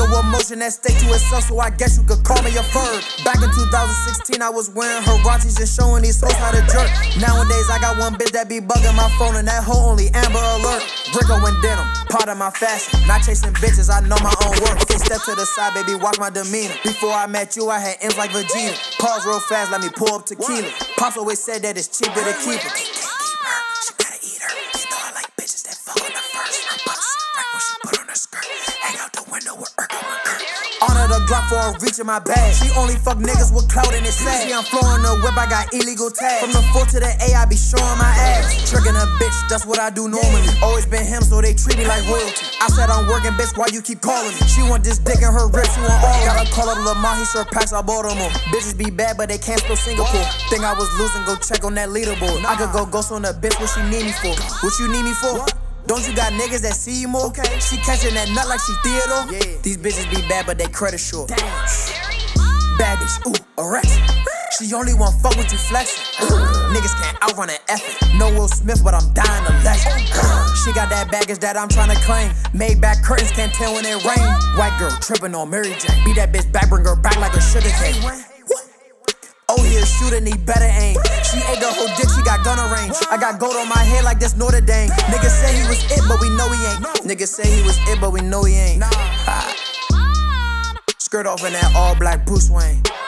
nigga with motion that stay to itself, so I guess you could call me a Werb. Back in 2016, I was wearing Hirachis and showing these hoes how to jerk. Nowadays, I got one bitch that be bugging my phone, and that hoe only Amber Alert. Rico and denim, part of my fashion. Not chasing bitches, I know my own worth. Okay, step to the side, baby, watch my demeanor. Before I met you, I had M's like Vegeta. Pause real fast, let me pour up tequila. Pops always said that it's cheaper to keep her. They can't keep her, she gotta eat her. You know I like bitches that fuck on the first. Her butt sit right when she put on her skirt. Hang out the window with Urkel and Kurt. Honor the Glock for a reach in my bag. She only fuck niggas with clout in his sad. See, I'm flooring the whip, I got illegal tags. From the 4 to the A, I be showing my ass. Tricking a bitch, that's what I do normally. Always been him, so they treat me like royalty. I said I'm working, bitch, why you keep calling me? She want this dick in her wrist, she want all. Gotta call up Lamar, he surpassed our Baltimore. Bitches be bad, but they can't spell Singapore. Think I was losing, go check on that leaderboard. I could go ghost on the bitch, what she need me for? What you need me for? Don't you got niggas that see you more? Okay. She catching that nut like she Theodore? Yeah. These bitches be bad, but they credit short. Damn. Bad bitch, ooh, arrest. She only want fuck with you flexing. Niggas can't outrun an effort. No Will Smith, but I'm dying to let you. She got that baggage that I'm trying to claim. Made back curtains, can't tell when it rain. White girl tripping on Mary Jane. Beat that bitch back, bring her back like a sugar cane. Oh, he a shooter, need better aim. She ate the whole dick, she got gunner range. I got gold on my head like this Notre Dame. Niggas say he was it, but we know he ain't. Niggas say he was it, but we know he ain't. Skirt off in that all black Bruce Wayne.